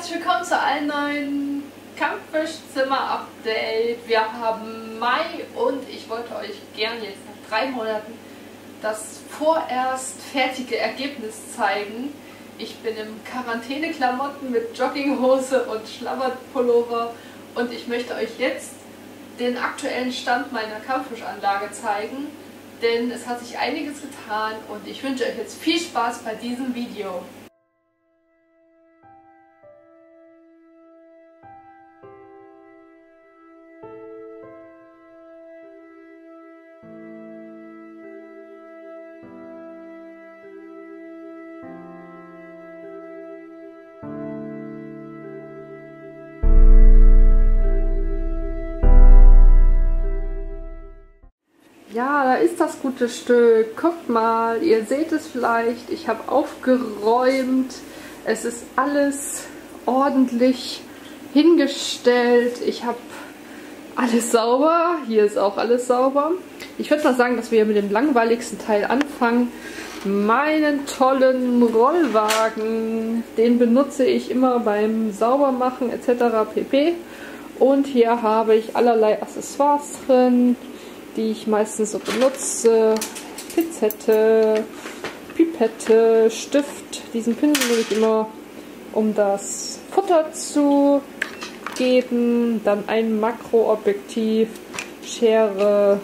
herzlich willkommen zu einem neuen Kampffischzimmer-Update. Wir haben Mai und ich wollte euch gerne jetzt nach 3 Monaten das vorerst fertige Ergebnis zeigen. Ich bin im Quarantäne-Klamotten mit Jogginghose und Schlabberpullover und ich möchte euch jetzt den aktuellen Stand meiner Kampffischanlage zeigen, denn es hat sich einiges getan und ich wünsche euch jetzt viel Spaß bei diesem Video. Ja, da ist das gute Stück. Guckt mal, ihr seht es vielleicht. Ich habe aufgeräumt. Es ist alles ordentlich hingestellt. Ich habe alles sauber. Hier ist auch alles sauber. Ich würde mal sagen, dass wir mit dem langweiligsten Teil anfangen. Meinen tollen Rollwagen. Den benutze ich immer beim Saubermachen etc. pp. Und hier habe ich allerlei Accessoires drin, die ich meistens so benutze. Pinzette, Pipette, Stift. Diesen Pinsel nehme ich immer, um das Futter zu geben. Dann ein Makroobjektiv, Schere,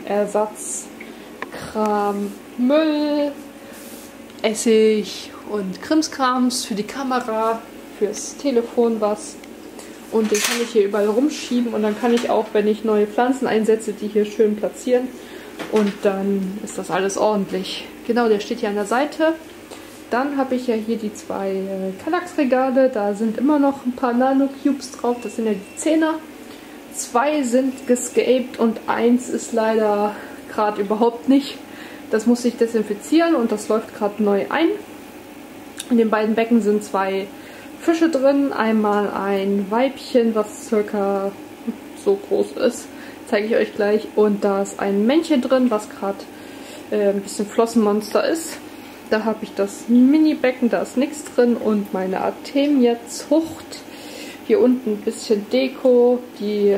Ersatzkram, Müll, Essig und Krimskrams für die Kamera, fürs Telefon was. Und den kann ich hier überall rumschieben und dann kann ich auch, wenn ich neue Pflanzen einsetze, die hier schön platzieren. Und dann ist das alles ordentlich. Genau, der steht hier an der Seite. Dann habe ich ja hier die 2 Kallax-Regale. Da sind immer noch ein paar Nano-Cubes drauf. Das sind ja die 10er. 2 sind gescaped und 1 ist leider gerade überhaupt nicht. Das muss ich desinfizieren und das läuft gerade neu ein. In den beiden Becken sind 2 Fische drin, einmal ein Weibchen, was circa so groß ist, zeige ich euch gleich, und da ist ein Männchen drin, was gerade ein bisschen Flossenmonster ist. Da habe ich das Mini-Becken, da ist nichts drin, und meine Artemia-Zucht. Hier unten ein bisschen Deko, die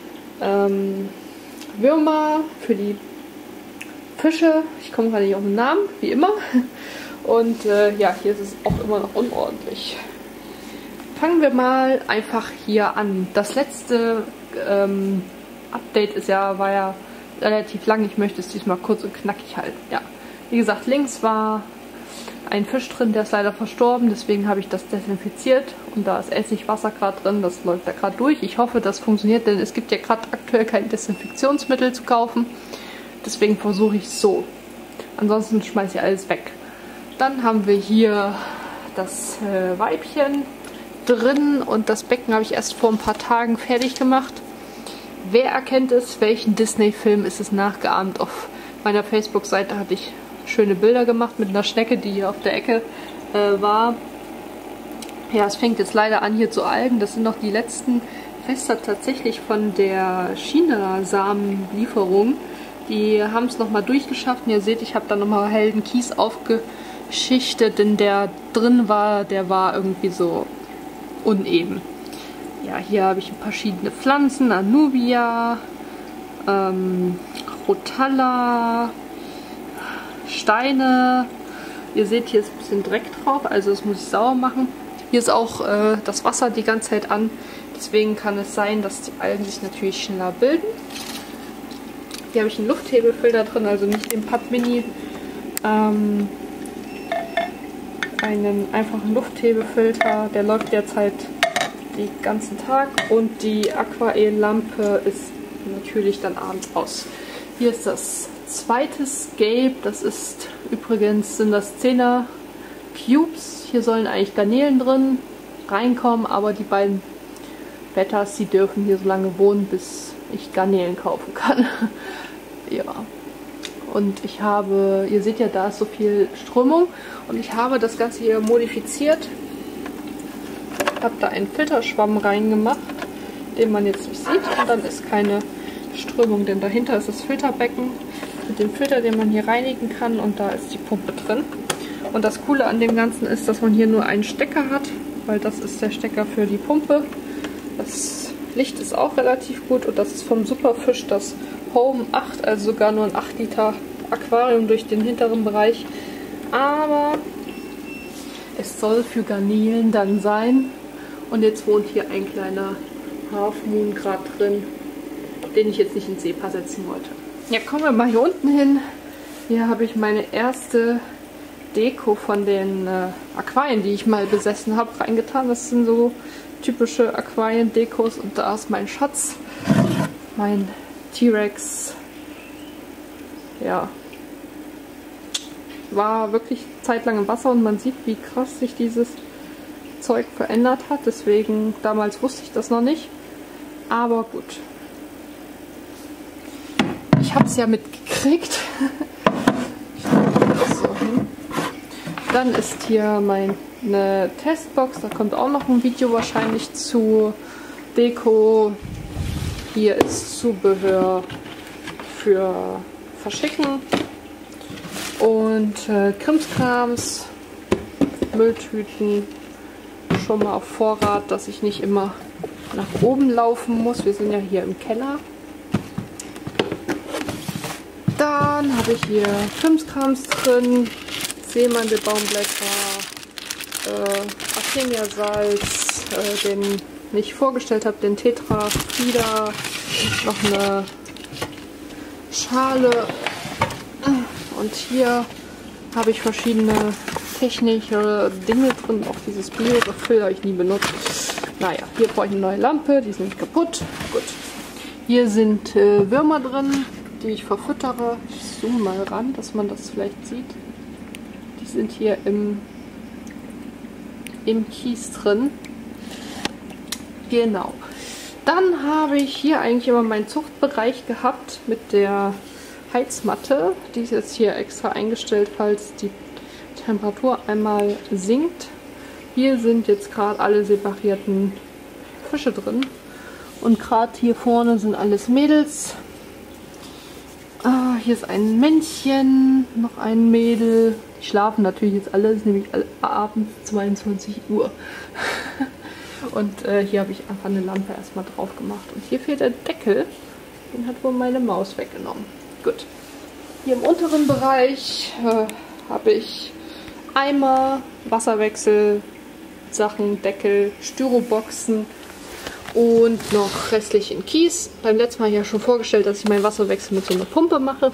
Würmer für die Fische, ich komme gerade nicht auf den Namen, wie immer, und ja, hier ist es auch immer noch unordentlich. Fangen wir mal einfach hier an. Das letzte Update war ja relativ lang. Ich möchte es diesmal kurz und knackig halten. Ja, wie gesagt, links war ein Fisch drin, der ist leider verstorben. Deswegen habe ich das desinfiziert. Und da ist Essigwasser gerade drin. Das läuft da gerade durch. Ich hoffe, das funktioniert, denn es gibt ja gerade aktuell kein Desinfektionsmittel zu kaufen. Deswegen versuche ich es so. Ansonsten schmeiße ich alles weg. Dann haben wir hier das Weibchen drin und das Becken habe ich erst vor ein paar Tagen fertig gemacht. Wer erkennt es? Welchen Disney-Film ist es nachgeahmt? Auf meiner Facebook-Seite hatte ich schöne Bilder gemacht mit einer Schnecke, die hier auf der Ecke war. Ja, es fängt jetzt leider an hier zu algen. Das sind noch die letzten Reste tatsächlich von der China-Samenlieferung. Die haben es nochmal durchgeschafft. Und ihr seht, ich habe da nochmal hellen Kies aufgeschichtet, denn der drin war, der war irgendwie so uneben. Ja, hier habe ich verschiedene Pflanzen, Anubia, Rotalla, Steine. Ihr seht, hier ist ein bisschen Dreck drauf, also das muss ich sauber machen. Hier ist auch das Wasser die ganze Zeit an, deswegen kann es sein, dass die Algen sich natürlich schneller bilden. Hier habe ich einen Lufthebefilter drin, also nicht den Pad Mini, einen einfachen Lufthebefilter, der läuft derzeit den ganzen Tag, und die Aquael-Lampe ist natürlich dann abends aus. Hier ist das zweite Scape, das ist übrigens, sind das 10er Cubes. Hier sollen eigentlich Garnelen drin reinkommen, aber die beiden Bettas, die dürfen hier so lange wohnen, bis ich Garnelen kaufen kann. Ja. Und ich habe, ihr seht ja, da ist so viel Strömung und ich habe das Ganze hier modifiziert. Ich habe da einen Filterschwamm reingemacht, den man jetzt nicht sieht, und dann ist keine Strömung, denn dahinter ist das Filterbecken mit dem Filter, den man hier reinigen kann, und da ist die Pumpe drin. Und das Coole an dem Ganzen ist, dass man hier nur einen Stecker hat weil das ist der Stecker für die Pumpe. Das Licht ist auch relativ gut und das ist vom Superfish das Home 8, also sogar nur ein 8 Liter Aquarium durch den hinteren Bereich. Aber es soll für Garnelen dann sein. Und jetzt wohnt hier ein kleiner Half Moon gerade drin, den ich jetzt nicht ins SEPA setzen wollte. Ja, kommen wir mal hier unten hin. Hier habe ich meine erste Deko von den Aquarien, die ich mal besessen habe, reingetan. Das sind so typische Aquarien-Dekos und da ist mein Schatz, mein T-Rex. Ja, war wirklich zeitlang im Wasser und man sieht, wie krass sich dieses Zeug verändert hat. Deswegen, damals wusste ich das noch nicht. Aber gut. Ich habe es ja mitgekriegt. Ich lege das so hin. Dann ist hier meine Testbox. Da kommt auch noch ein Video wahrscheinlich zu Deko. Hier ist Zubehör für Verschicken. Und Krimskrams, Mülltüten. Schon mal auf Vorrat, dass ich nicht immer nach oben laufen muss. Wir sind ja hier im Keller. Dann habe ich hier Krimskrams drin, Seemandelbaumblätter, Artemia-Salz, den ich vorgestellt habe, den Tetra-Fieder, noch eine Schale und hier habe ich verschiedene technische Dinge drin, auch dieses Bio-Refill habe ich nie benutzt. Naja, hier brauche ich eine neue Lampe, die ist nämlich kaputt. Gut. Hier sind Würmer drin, die ich verfüttere. Ich zoome mal ran, dass man das vielleicht sieht. Die sind hier im Kies drin. Genau. Dann habe ich hier eigentlich immer meinen Zuchtbereich gehabt mit der Heizmatte. Die ist jetzt hier extra eingestellt, falls die Temperatur einmal sinkt. Hier sind jetzt gerade alle separierten Fische drin. Und gerade hier vorne sind alles Mädels. Hier ist ein Männchen, noch ein Mädel. Die schlafen natürlich jetzt alle, es ist nämlich abends 22 Uhr. Und hier habe ich einfach eine Lampe erstmal drauf gemacht. Und hier fehlt der Deckel. Den hat wohl meine Maus weggenommen. Gut. Hier im unteren Bereich habe ich Eimer, Wasserwechsel, Sachen, Deckel, Styroboxen und noch restlich in Kies. Beim letzten Mal ja schon vorgestellt, dass ich meinen Wasserwechsel mit so einer Pumpe mache.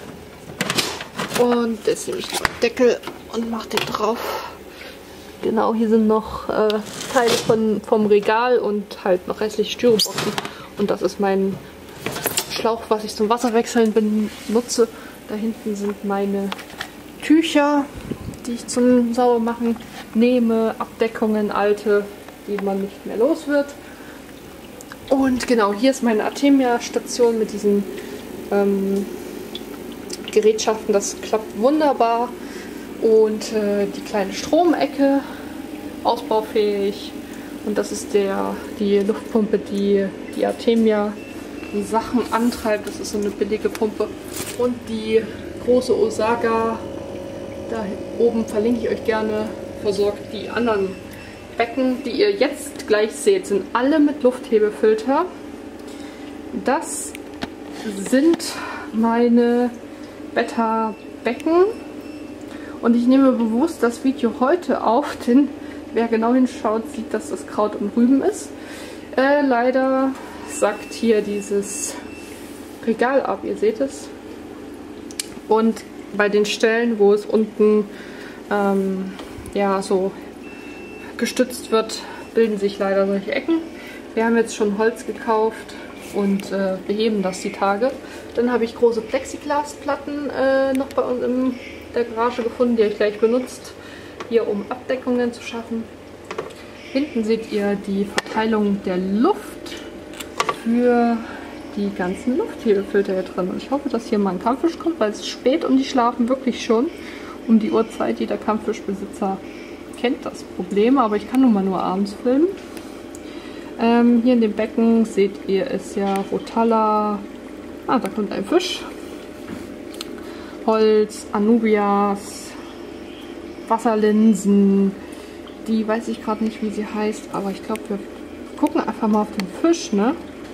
Und jetzt nehme ich den Deckel und mache den drauf. Genau, hier sind noch Teile vom Regal und halt noch restlich Styroboxen. Und das ist mein Schlauch, was ich zum Wasserwechseln benutze. Da hinten sind meine Tücher, die ich zum Saubermachen nehme, Abdeckungen, alte, die man nicht mehr los wird. Und genau, hier ist meine Artemia-Station mit diesen Gerätschaften, das klappt wunderbar. Und die kleine Stromecke, ausbaufähig. Und das ist die Luftpumpe, die Artemia die Sachen antreibt. Das ist so eine billige Pumpe. Und die große Osaka, da oben verlinke ich euch gerne, versorgt die anderen Becken, die ihr jetzt gleich seht, sind alle mit Lufthebefilter. Das sind meine Beta-Becken. Und ich nehme bewusst das Video heute auf, denn wer genau hinschaut, sieht, dass das Kraut und Rüben ist. Leider sackt hier dieses Regal ab, ihr seht es. Und bei den Stellen, wo es unten ja, so gestützt wird, bilden sich leider solche Ecken. Wir haben jetzt schon Holz gekauft und beheben das die Tage. Dann habe ich große Plexiglasplatten noch bei uns in der Garage gefunden, die habe ich gleich benutzt, hier um Abdeckungen zu schaffen. Hinten seht ihr die Verteilung der Luft für die ganzen Lufthebefilter hier drin. Und ich hoffe, dass hier mal ein Kampffisch kommt, weil es ist spät und die schlafen wirklich schon um die Uhrzeit. Jeder Kampffischbesitzer kennt das Problem, aber ich kann nun mal nur abends filmen. Hier in dem Becken seht ihr es ja, Rotala. Ah, da kommt ein Fisch. Holz, Anubias, Wasserlinsen, Die weiß ich gerade nicht, wie sie heißt, aber ich glaube, wir gucken einfach mal auf den Fisch, ne?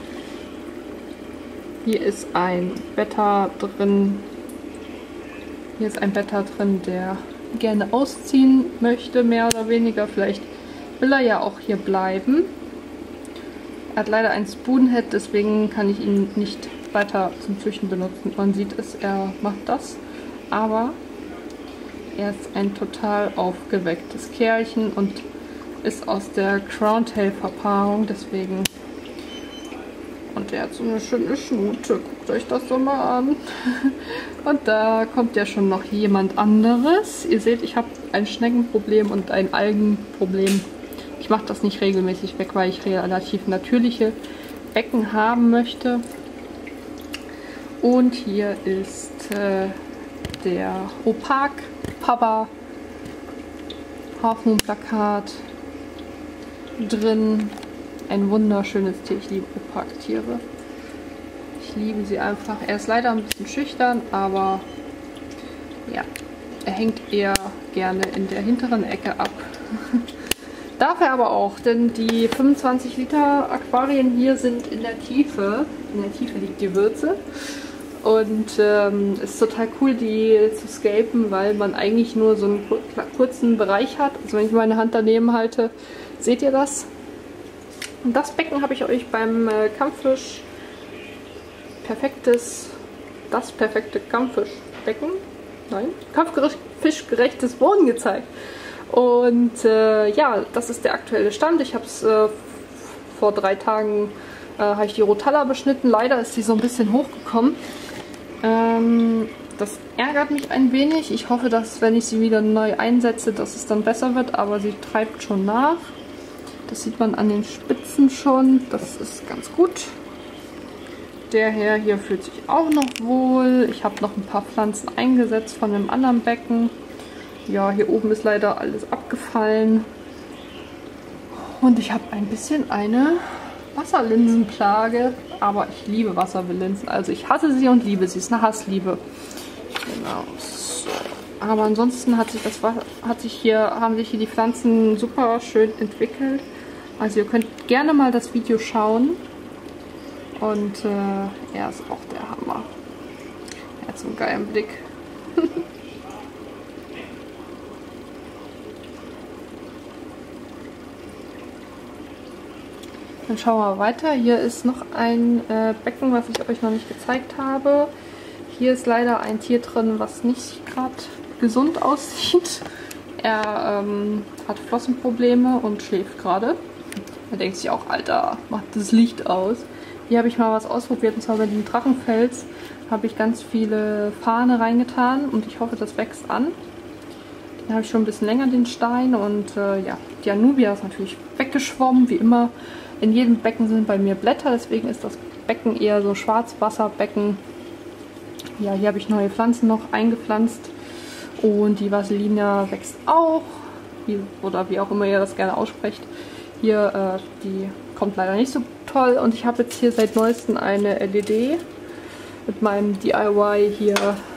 Hier ist ein Betta drin. Hier ist ein Betta drin, der gerne ausziehen möchte, mehr oder weniger. Vielleicht will er ja auch hier bleiben. Er hat leider ein Spoonhead, deswegen kann ich ihn nicht weiter zum Züchten benutzen. Man sieht es, er macht das, aber er ist ein total aufgewecktes Kerlchen und ist aus der Crowntail-Verpaarung, deswegen. Und er hat so eine schöne Schnute, guckt euch das so mal an. Und da kommt ja schon noch jemand anderes. Ihr seht, ich habe ein Schneckenproblem und ein Algenproblem. Ich mache das nicht regelmäßig weg, weil ich relativ natürliche Becken haben möchte. Und hier ist der Opak Papa Half-Moon-Plakat drin. Ein wunderschönes Tier. Ich liebe Opak-Tiere. Ich liebe sie einfach. Er ist leider ein bisschen schüchtern, aber ja, er hängt eher gerne in der hinteren Ecke ab. Darf er aber auch, denn die 25 Liter Aquarien hier sind in der Tiefe. In der Tiefe liegt die Würze. Und es ist total cool, die zu scapen, weil man eigentlich nur so einen kurzen Bereich hat. Also wenn ich meine Hand daneben halte, seht ihr das? Und das Becken habe ich euch beim Kampffisch das perfekte Kampffischbecken, nein, kampffischgerechtes Wohnen gezeigt. Und ja, das ist der aktuelle Stand. Ich habe es vor 3 Tagen habe ich die Rotalla beschnitten. Leider ist sie so ein bisschen hochgekommen. Das ärgert mich ein wenig. Ich hoffe, dass wenn ich sie wieder neu einsetze, dass es dann besser wird. Aber sie treibt schon nach. Das sieht man an den Spitzen schon. Das ist ganz gut. Der Herr hier fühlt sich auch noch wohl. Ich habe noch ein paar Pflanzen eingesetzt von einem anderen Becken. Ja, hier oben ist leider alles abgefallen. Und ich habe ein bisschen eine Wasserlinsenplage. Aber ich liebe Wasserlinsen. Also ich hasse sie und liebe sie. Es ist eine Hassliebe. Genau. So. Aber ansonsten haben sich hier die Pflanzen super schön entwickelt. Also ihr könnt gerne mal das Video schauen. Und er ist auch der Hammer. Er hat so einen geilen Blick. Dann schauen wir weiter. Hier ist noch ein Becken, was ich euch noch nicht gezeigt habe. Hier ist leider ein Tier drin, was nicht gerade gesund aussieht. Er hat Flossenprobleme und schläft gerade. Er denkt sich auch, Alter, macht das Licht aus. Hier habe ich mal was ausprobiert, und zwar bei dem Drachenfels habe ich ganz viele Farne reingetan und ich hoffe, das wächst an. Den habe ich schon ein bisschen länger, den Stein, und ja, die Anubia ist natürlich weggeschwommen, wie immer. In jedem Becken sind bei mir Blätter, deswegen ist das Becken eher so Schwarzwasserbecken. Ja, hier habe ich neue Pflanzen noch eingepflanzt und die Vaselina wächst auch, oder wie auch immer ihr das gerne aussprecht. Hier, die kommt leider nicht so toll, und ich habe jetzt hier seit neuestem eine LED mit meinem DIY hier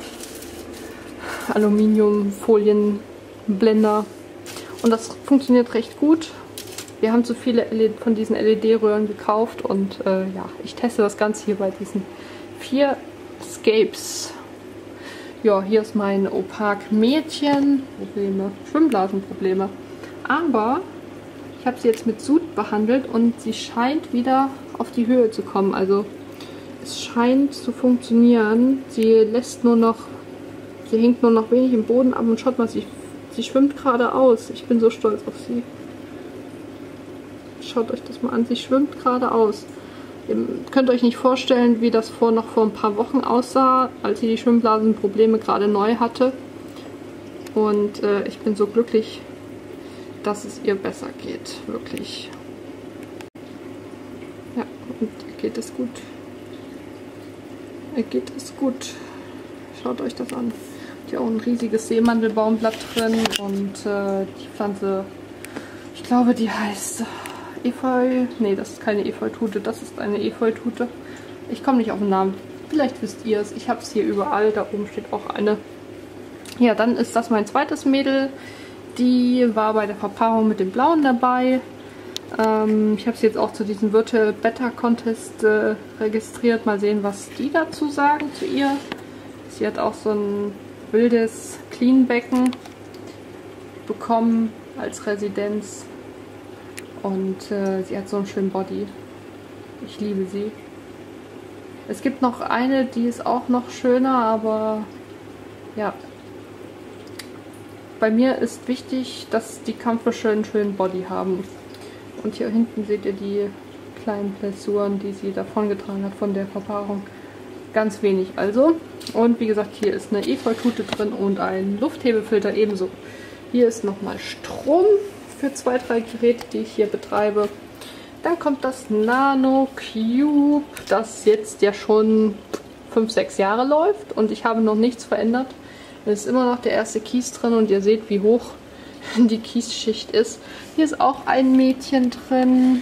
Aluminiumfolienblender, und das funktioniert recht gut. Wir haben zu viele von diesen LED-Röhren gekauft, und ja, ich teste das Ganze hier bei diesen 4 Scapes. Ja, hier ist mein Opak-Mädchen. Schwimmblasenprobleme. Aber ich habe sie jetzt mit Sud behandelt und sie scheint wieder auf die Höhe zu kommen. Also es scheint zu funktionieren. Sie hängt nur noch wenig im Boden ab, und schaut mal, sie schwimmt geradeaus. Ich bin so stolz auf sie. Schaut euch das mal an, sie schwimmt geradeaus. Ihr könnt euch nicht vorstellen, wie das noch vor ein paar Wochen aussah, als sie die Schwimmblasenprobleme gerade neu hatte. Und ich bin so glücklich, dass es ihr besser geht, wirklich. Ja, und ihr geht es gut. Ihr geht es gut. Schaut euch das an. Hier auch ein riesiges Seemandelbaumblatt drin, und die Pflanze, ich glaube, die heißt Efeu. Nee, das ist keine Efeutute, das ist eine Efeutute. Ich komme nicht auf den Namen. Vielleicht wisst ihr es. Ich habe es hier überall. Da oben steht auch eine. Ja, dann ist das mein zweites Mädel. Die war bei der Verpaarung mit dem Blauen dabei. Ich habe sie jetzt auch zu diesem Virtual Beta Contest registriert. Mal sehen, was die dazu sagen zu ihr. Sie hat auch so ein wildes Clean-Becken bekommen als Residenz. Und sie hat so einen schönen Body. Ich liebe sie. Es gibt noch eine, die ist auch noch schöner, aber ja. Bei mir ist wichtig, dass die Kampffische einen schönen Body haben. Und hier hinten seht ihr die kleinen Blessuren, die sie davongetragen hat von der Verpaarung. Ganz wenig also. Und wie gesagt, hier ist eine Efeutute drin und ein Lufthebefilter ebenso. Hier ist nochmal Strom für 2, 3 Geräte, die ich hier betreibe. Dann kommt das Nano Cube, das jetzt ja schon 5, 6 Jahre läuft. Und ich habe noch nichts verändert. Es ist immer noch der erste Kies drin und ihr seht, wie hoch die Kiesschicht ist. Hier ist auch ein Mädchen drin.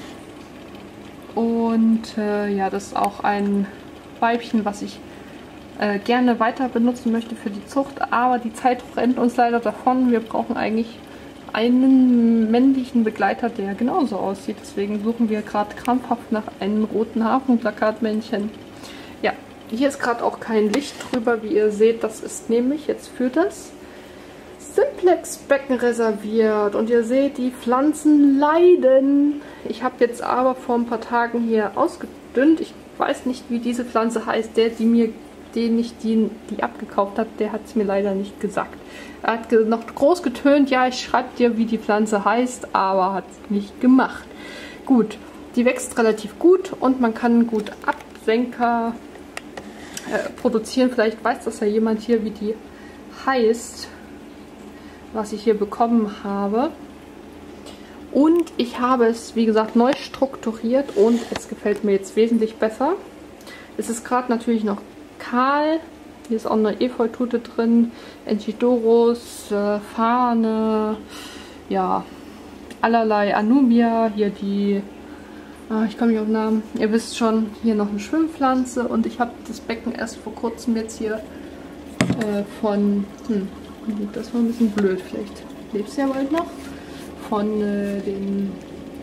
Und ja, das ist auch ein Weibchen, was ich gerne weiter benutzen möchte für die Zucht. Aber die Zeit rennt uns leider davon. Wir brauchen eigentlich einen männlichen Begleiter, der genauso aussieht. Deswegen suchen wir gerade krampfhaft nach einem roten Hafenplakatmännchen. Ja, hier ist gerade auch kein Licht drüber, wie ihr seht. Das ist nämlich jetzt für das Simplex-Becken reserviert. Und ihr seht, die Pflanzen leiden. Ich habe jetzt aber vor ein paar Tagen hier ausgedünnt. Ich weiß nicht, wie diese Pflanze heißt. Den ich die abgekauft habe, der hat es mir leider nicht gesagt. Er hat noch groß getönt, ja, ich schreibe dir, wie die Pflanze heißt, aber hat es nicht gemacht. Gut, die wächst relativ gut und man kann gut Absenker produzieren. Vielleicht weiß das ja jemand hier, wie die heißt, was ich hier bekommen habe. Und ich habe es, wie gesagt, neu strukturiert und es gefällt mir jetzt wesentlich besser. Es ist gerade natürlich noch kahl. Hier ist auch eine Efeutute drin, Enchidorus, Fahne, ja, allerlei Anubia. Hier die, ich komme nicht auf den Namen, ihr wisst schon, hier noch eine Schwimmpflanze. Und ich habe das Becken erst vor kurzem jetzt hier von, das war ein bisschen blöd, vielleicht lebt es ja bald noch, von den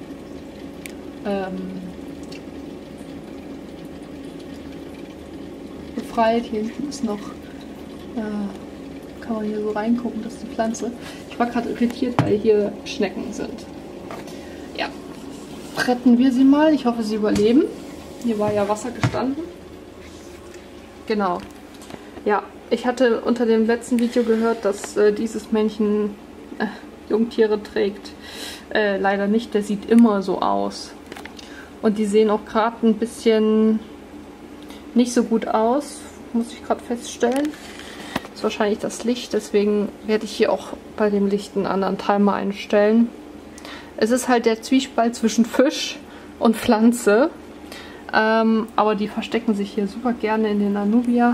befreit. Hier hinten ist noch, kann man hier so reingucken, das ist die Pflanze. Ich war gerade irritiert, weil hier Schnecken sind. Ja, retten wir sie mal. Ich hoffe, sie überleben. Hier war ja Wasser gestanden. Genau. Ja, ich hatte unter dem letzten Video gehört, dass dieses Männchen Jungtiere trägt. Leider nicht, der sieht immer so aus. Und die sehen auch gerade ein bisschen nicht so gut aus, muss ich gerade feststellen. Das ist wahrscheinlich das Licht, deswegen werde ich hier auch bei dem Licht einen anderen Timer einstellen. Es ist halt der Zwiespalt zwischen Fisch und Pflanze, aber die verstecken sich hier super gerne in den Anubia,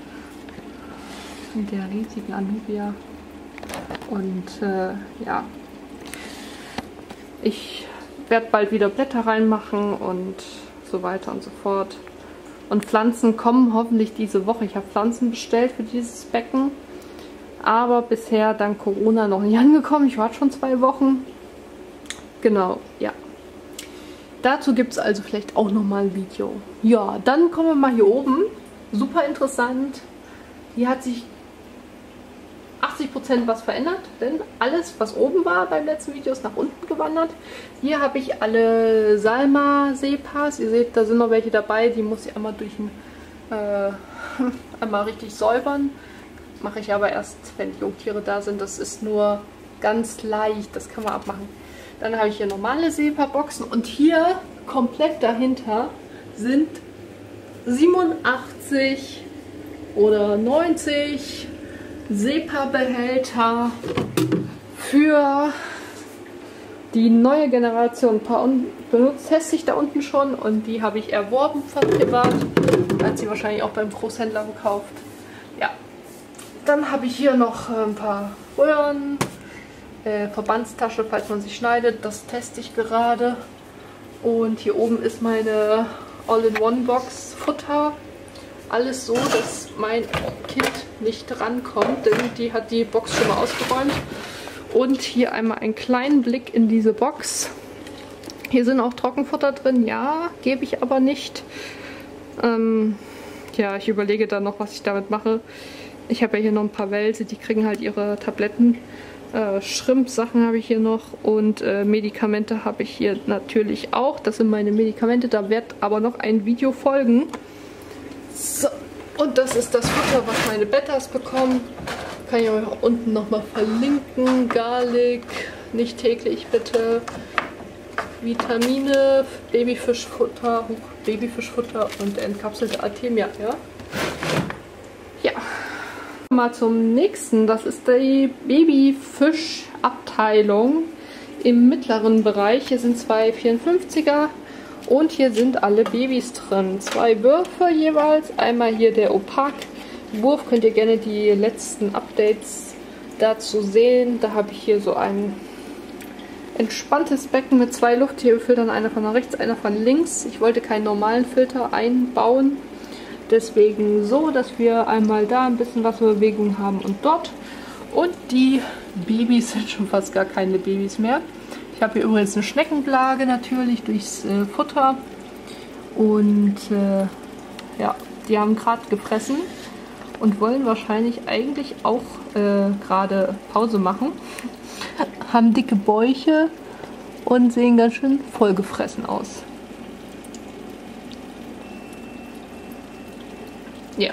in der riesigen Anubia. Und ja, ich werde bald wieder Blätter reinmachen und so weiter und so fort. Und Pflanzen kommen hoffentlich diese Woche. Ich habe Pflanzen bestellt für dieses Becken. Aber bisher dank Corona noch nicht angekommen. Ich warte schon 2 Wochen. Genau, ja. Dazu gibt es also vielleicht auch nochmal ein Video. Ja, dann kommen wir mal hier oben. Super interessant. Hier hat sich 80% was verändert, denn alles, was oben war beim letzten Video, ist nach unten gewandert. Hier habe ich alle Salma-Sepas. Ihr seht, da sind noch welche dabei, die muss ich einmal durch einmal richtig säubern. Mache ich aber erst, wenn die Jungtiere da sind. Das ist nur ganz leicht, das kann man abmachen. Dann habe ich hier normale Sepa-Boxen und hier komplett dahinter sind 87 oder 90 Sepa-Behälter für die neue Generation. Ein paar benutzt teste ich da unten schon und die habe ich erworben von privat. Hat sie wahrscheinlich auch beim Großhändler gekauft. Ja. Dann habe ich hier noch ein paar Röhren, Verbandstasche, falls man sich schneidet. Das teste ich gerade. Und hier oben ist meine All-in-One-Box Futter. Alles so, dass mein Kind nicht rankommt, denn die hat die Box schon mal ausgeräumt. Und hier einmal einen kleinen Blick in diese Box. Hier sind auch Trockenfutter drin, ja, gebe ich aber nicht. Ja, ich überlege dann noch, was ich damit mache. Ich habe ja hier noch ein paar Welse, die kriegen halt ihre Tabletten. Shrimp-Sachen habe ich hier noch und Medikamente habe ich hier natürlich auch. Das sind meine Medikamente, da wird aber noch ein Video folgen. So, und das ist das Futter, was meine Bettas bekommen. Kann ich euch auch unten nochmal verlinken. Garlic, nicht täglich bitte. Vitamine, Babyfischfutter und entkapselte Artemia, ja. Ja. Mal zum nächsten. Das ist die Babyfischabteilung im mittleren Bereich. Hier sind zwei 54er und hier sind alle Babys drin. 2 Würfe jeweils. Einmal hier der Opak-Wurf. Könnt ihr gerne die letzten Updates dazu sehen. Da habe ich hier so ein entspanntes Becken mit 2 Lufthebefiltern. Einer von rechts, einer von links. Ich wollte keinen normalen Filter einbauen. Deswegen so, dass wir einmal da ein bisschen Wasserbewegung haben und dort. Und die Babys sind schon fast gar keine Babys mehr. Ich habe hier übrigens eine Schneckenplage natürlich durchs Futter. Und ja, die haben gerade gefressen und wollen wahrscheinlich eigentlich auch gerade Pause machen. Haben dicke Bäuche und sehen ganz schön vollgefressen aus. Ja.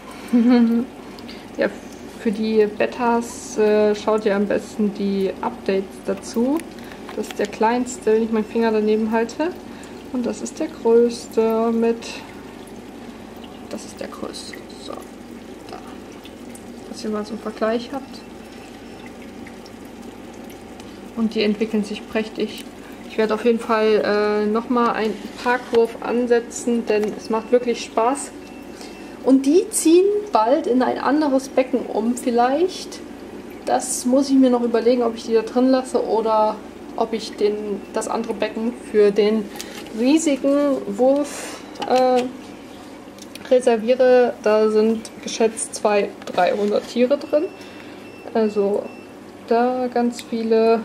Ja, für die Bettas schaut ihr am besten die Updates dazu. Das ist der kleinste, wenn ich meinen Finger daneben halte. Und das ist der größte mit... Das ist der größte. So, da. Dass ihr mal so einen Vergleich habt. Und die entwickeln sich prächtig. Ich werde auf jeden Fall nochmal einen Parkwurf ansetzen, denn es macht wirklich Spaß. Und die ziehen bald in ein anderes Becken um vielleicht. Das muss ich mir noch überlegen, ob ich die da drin lasse oder ob ich das andere Becken für den riesigen Wurf reserviere. Da sind geschätzt 200-300 Tiere drin. Also da ganz viele.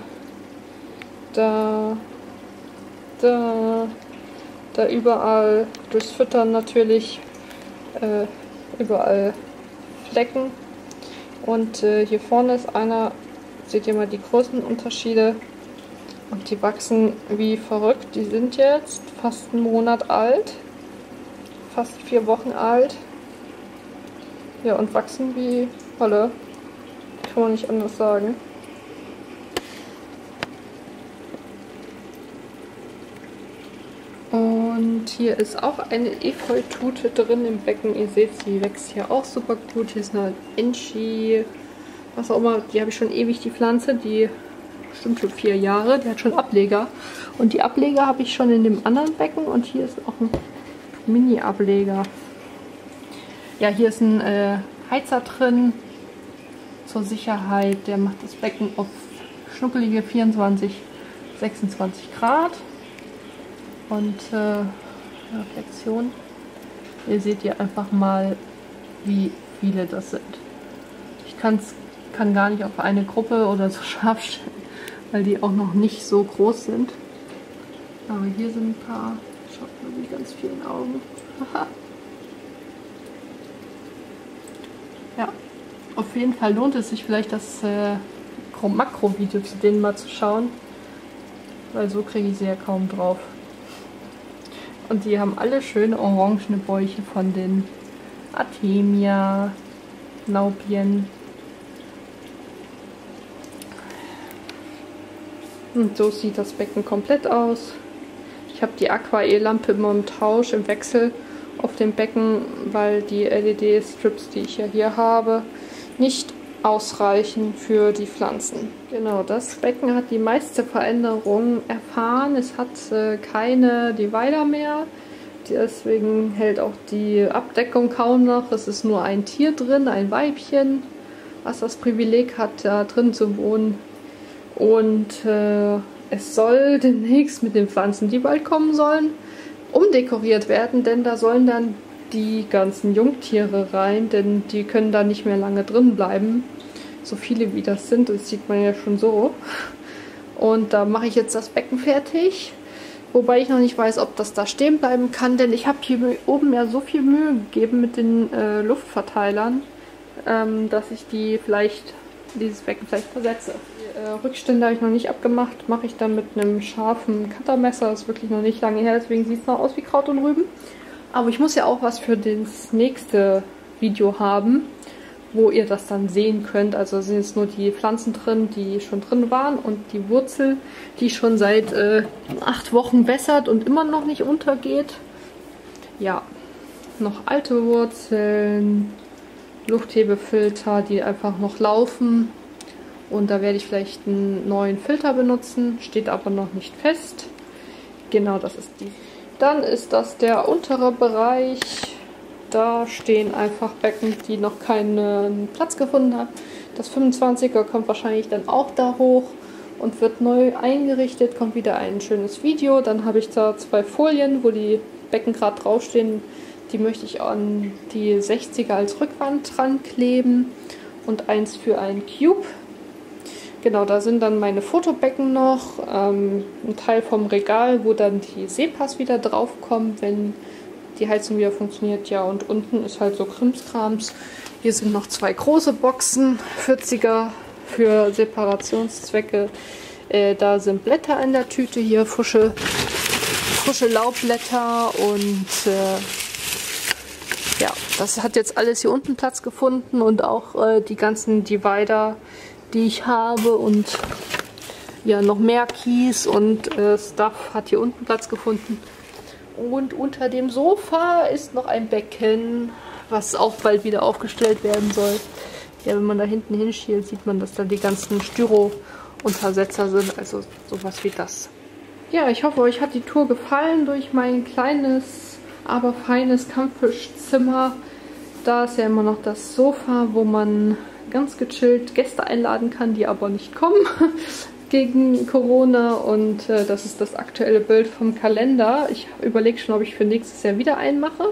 Da überall durchs Füttern natürlich. Überall Flecken und hier vorne ist einer, seht ihr mal die großen Unterschiede und die wachsen wie verrückt. Die sind jetzt fast einen Monat alt, fast 4 Wochen alt, ja, und wachsen wie Holle, kann man nicht anders sagen. Und hier ist auch eine Efeutute drin im Becken. Ihr seht, sie wächst hier auch super gut. Hier ist eine Enchi, was auch immer. Die habe ich schon ewig, die Pflanze. Die bestimmt schon 4 Jahre. Die hat schon Ableger. Und die Ableger habe ich schon in dem anderen Becken. Und hier ist auch ein Mini-Ableger. Ja, hier ist ein Heizer drin. Zur Sicherheit. Der macht das Becken auf schnuckelige 24, 26 Grad. Und Reflexion. Hier seht ihr einfach mal, wie viele das sind. Ich kann gar nicht auf eine Gruppe oder so scharf stellen, weil die auch noch nicht so groß sind. Aber hier sind ein paar. Schaut mal die ganz vielen Augen. Ja, auf jeden Fall lohnt es sich vielleicht das Makro-Video zu denen mal zu schauen, weil so kriege ich sie ja kaum drauf. Und die haben alle schöne orangene Bäuche von den Artemia, Laubien. Und so sieht das Becken komplett aus. Ich habe die Aqua-E-Lampe immer im Tausch, im Wechsel auf dem Becken, weil die LED-Strips, die ich ja hier habe, nicht ausreichen für die Pflanzen. Genau, das Becken hat die meiste Veränderung erfahren. Es hat keine Divider mehr. Deswegen hält auch die Abdeckung kaum noch. Es ist nur ein Tier drin, ein Weibchen, was das Privileg hat, da drin zu wohnen. Und es soll demnächst mit den Pflanzen, die bald kommen sollen, umdekoriert werden, denn da sollen dann die ganzen Jungtiere rein, denn die können da nicht mehr lange drin bleiben. so viele wie das sind. Das sieht man ja schon so. Und da mache ich jetzt das Becken fertig. Wobei ich noch nicht weiß, ob das da stehen bleiben kann, denn ich habe hier oben ja so viel Mühe gegeben mit den Luftverteilern, dass ich dieses Becken vielleicht versetze. Die Rückstände habe ich noch nicht abgemacht, mache ich dann mit einem scharfen Cuttermesser. Das ist wirklich noch nicht lange her, deswegen sieht es noch aus wie Kraut und Rüben. Aber ich muss ja auch was für das nächste Video haben, wo ihr das dann sehen könnt. Also sind jetzt nur die Pflanzen drin, die schon drin waren und die Wurzel, die schon seit 8 Wochen wässert und immer noch nicht untergeht. Ja, noch alte Wurzeln, Lufthebefilter, die einfach noch laufen. Und da werde ich vielleicht einen neuen Filter benutzen, steht aber noch nicht fest. Genau, das ist die. Dann ist das der untere Bereich. Da stehen einfach Becken, die noch keinen Platz gefunden haben. Das 25er kommt wahrscheinlich dann auch da hoch und wird neu eingerichtet. Kommt wieder ein schönes Video. Dann habe ich da 2 Folien, wo die Becken gerade draufstehen. Die möchte ich an die 60er als Rückwand dran kleben. Und eins für einen Cube. Genau, da sind dann meine Fotobecken noch. Ein Teil vom Regal, wo dann die Seepass wieder draufkommen, wenn die Heizung wieder funktioniert, ja, und unten ist halt so Krimskrams. Hier sind noch 2 große Boxen, 40er für Separationszwecke. Da sind Blätter in der Tüte, hier frische Laubblätter und ja, das hat jetzt alles hier unten Platz gefunden und auch die ganzen Divider, die ich habe und ja, noch mehr Kies und Stuff hat hier unten Platz gefunden. Und unter dem Sofa ist noch ein Becken, was auch bald wieder aufgestellt werden soll. Ja, wenn man da hinten hinschielt, sieht man, dass da die ganzen Styro-Untersetzer sind, also sowas wie das. Ja, ich hoffe, euch hat die Tour gefallen durch mein kleines, aber feines Kampffischzimmer. Da ist ja immer noch das Sofa, wo man ganz gechillt Gäste einladen kann, die aber nicht kommen gegen Corona, und das ist das aktuelle Bild vom Kalender. Ich überlege schon, ob ich für nächstes Jahr wieder einen mache.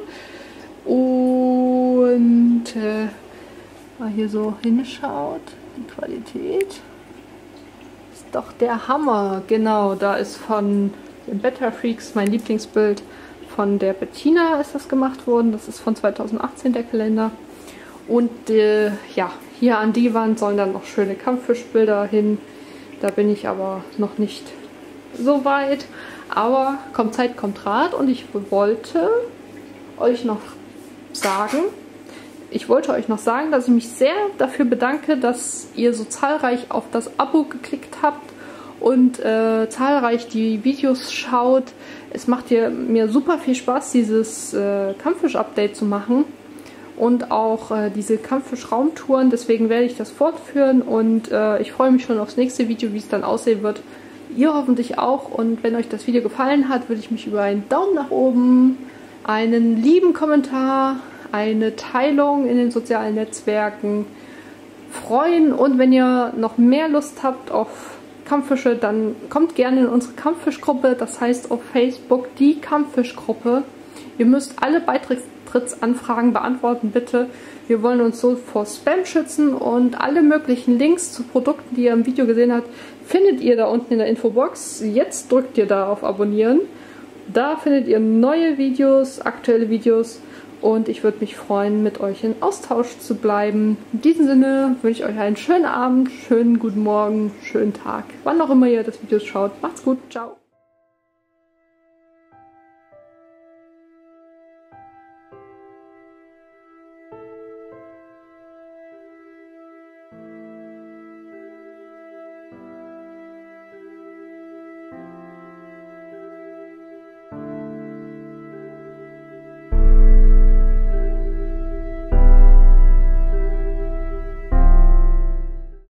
Und mal hier so hinschaut, die Qualität ist doch der Hammer. Genau, da ist von den Better Freaks mein Lieblingsbild von der Bettina ist das gemacht worden. Das ist von 2018 der Kalender. Und ja, hier an die Wand sollen dann noch schöne Kampffischbilder hin. Da bin ich aber noch nicht so weit. Aber kommt Zeit, kommt Rat. Und ich wollte euch noch sagen, dass ich mich sehr dafür bedanke, dass ihr so zahlreich auf das Abo geklickt habt und zahlreich die Videos schaut. Es macht mir super viel Spaß, dieses Kampffisch-Update zu machen. Und auch diese Kampffisch-Raumtouren, deswegen werde ich das fortführen und ich freue mich schon aufs nächste Video, wie es dann aussehen wird. Ihr hoffentlich auch, und wenn euch das Video gefallen hat, würde ich mich über einen Daumen nach oben, einen lieben Kommentar, eine Teilung in den sozialen Netzwerken freuen, und wenn ihr noch mehr Lust habt auf Kampffische, dann kommt gerne in unsere Kampffischgruppe, das heißt auf Facebook die Kampffischgruppe. Ihr müsst alle Beitrittsanfragen beantworten, bitte. Wir wollen uns so vor Spam schützen, und alle möglichen Links zu Produkten, die ihr im Video gesehen habt, findet ihr da unten in der Infobox. Jetzt drückt ihr da auf Abonnieren. Da findet ihr neue Videos, aktuelle Videos, und ich würde mich freuen, mit euch in Austausch zu bleiben. In diesem Sinne wünsche ich euch einen schönen Abend, schönen guten Morgen, schönen Tag, wann auch immer ihr das Video schaut. Macht's gut, ciao!